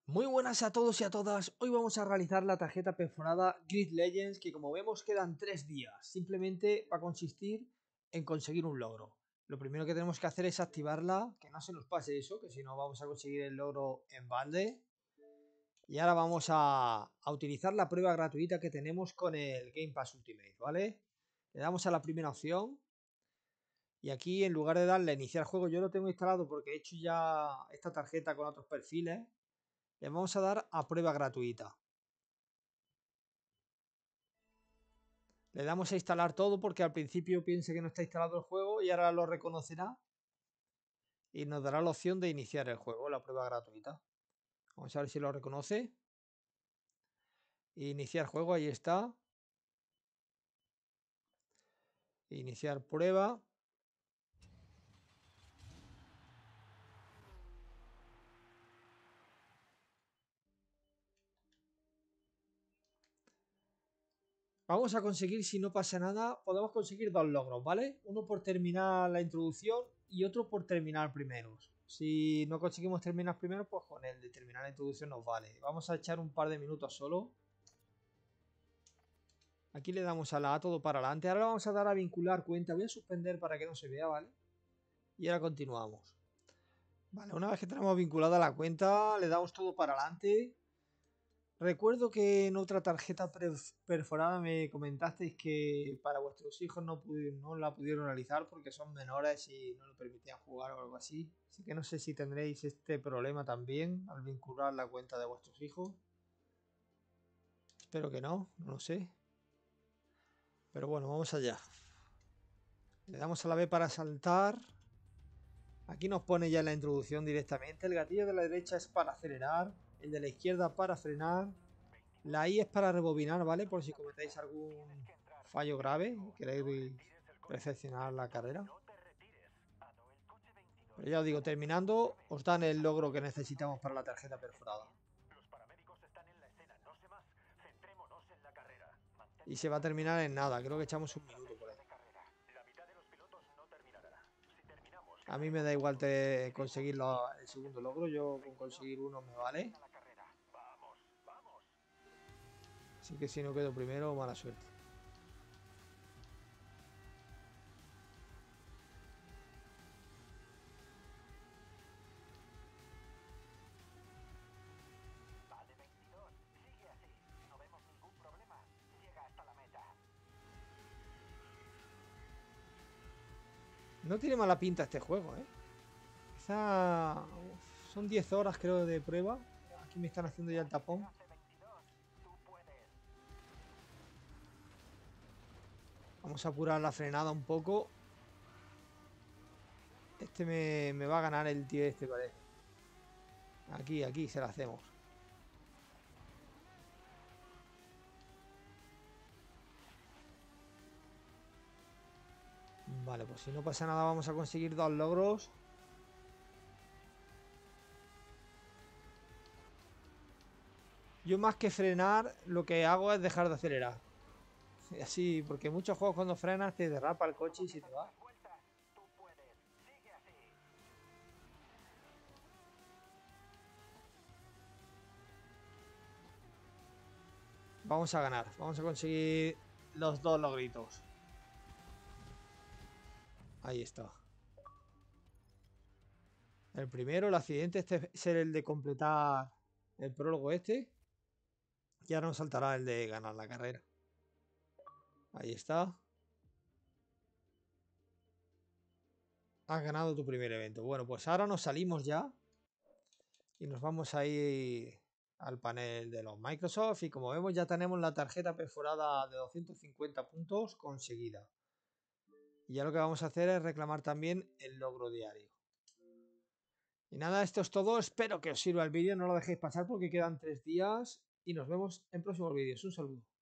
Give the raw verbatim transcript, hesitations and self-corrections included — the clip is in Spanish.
Muy buenas a todos y a todas, hoy vamos a realizar la tarjeta perforada Grid Legends que como vemos quedan tres días, simplemente va a consistir en conseguir un logro. Lo primero que tenemos que hacer es activarla, que no se nos pase eso, que si no vamos a conseguir el logro en balde. Y ahora vamos a, a utilizar la prueba gratuita que tenemos con el Game Pass Ultimate, ¿vale? Le damos a la primera opción y aquí en lugar de darle a iniciar juego, yo lo tengo instalado porque he hecho ya esta tarjeta con otros perfiles. Le vamos a dar a prueba gratuita. Le damos a instalar todo porque al principio piense que no está instalado el juego y ahora lo reconocerá y nos dará la opción de iniciar el juego, la prueba gratuita. Vamos a ver si lo reconoce. Iniciar juego, ahí está. Iniciar prueba. Vamos a conseguir, si no pasa nada, podemos conseguir dos logros, ¿vale? Uno por terminar la introducción y otro por terminar primeros. Si no conseguimos terminar primero, pues con el de terminar la introducción nos vale. Vamos a echar un par de minutos solo. Aquí le damos a la A todo para adelante. Ahora vamos a dar a vincular cuenta. Voy a suspender para que no se vea, ¿vale? Y ahora continuamos. Vale, una vez que tenemos vinculada la cuenta, le damos todo para adelante. Recuerdo que en otra tarjeta perforada me comentasteis que para vuestros hijos no, no la pudieron realizar porque son menores y no lo permitían jugar o algo así. Así que no sé si tendréis este problema también al vincular la cuenta de vuestros hijos. Espero que no, no lo sé. Pero bueno, vamos allá. Le damos a la B para saltar. Aquí nos pone ya en la introducción directamente. El gatillo de la derecha es para acelerar. El de la izquierda para frenar. La I es para rebobinar, ¿vale? Por si cometéis algún fallo grave y queréis perfeccionar la carrera. Pero ya os digo, terminando, os dan el logro que necesitamos para la tarjeta perforada. Y se va a terminar en nada, creo que echamos un minuto por ahí. A mí me da igual te conseguir lo, el segundo logro, yo con conseguir uno me vale. Así que si no quedo primero, mala suerte. No tiene mala pinta este juego, ¿eh? Quizá son diez horas creo de prueba. Aquí me están haciendo ya el tapón. Vamos a apurar la frenada un poco. Este me, me va a ganar el tío este, parece. Aquí, aquí se la hacemos. Vale, pues si no pasa nada vamos a conseguir dos logros. Yo más que frenar, lo que hago es dejar de acelerar. Así, porque muchos juegos cuando frenas te derrapa el coche y se te va. Vamos a ganar, vamos a conseguir los dos logritos. Ahí está. El primero, el accidente, este es el de completar el prólogo este. Y ahora nos saltará el de ganar la carrera. Ahí está. Has ganado tu primer evento. Bueno, pues ahora nos salimos ya. Y nos vamos a ir al panel de los Microsoft. Y como vemos ya tenemos la tarjeta perforada de doscientos cincuenta puntos conseguida. Y ya lo que vamos a hacer es reclamar también el logro diario. Y nada, esto es todo. Espero que os sirva el vídeo. No lo dejéis pasar porque quedan tres días. Y nos vemos en próximos vídeos. Un saludo.